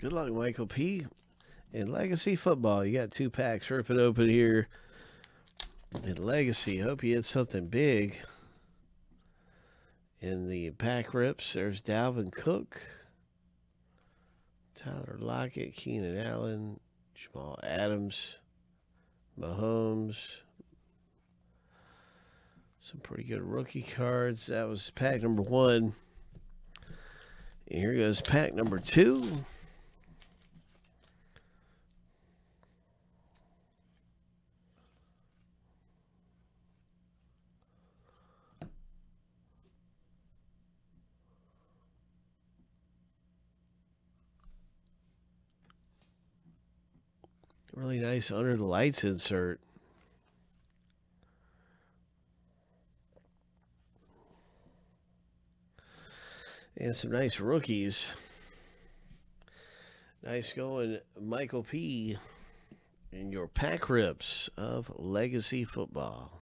Good luck, Michael P. In Legacy Football, you got 2 packs. Rip it open here. In Legacy, hope you hit something big. In the pack rips, there's Dalvin Cook, Tyler Lockett, Keenan Allen, Jamal Adams, Mahomes. Some pretty good rookie cards. That was pack number 1. And here goes pack number 2. Really nice under the lights insert. And some nice rookies. Nice going, Michael P. in your pack rips of Legacy Football.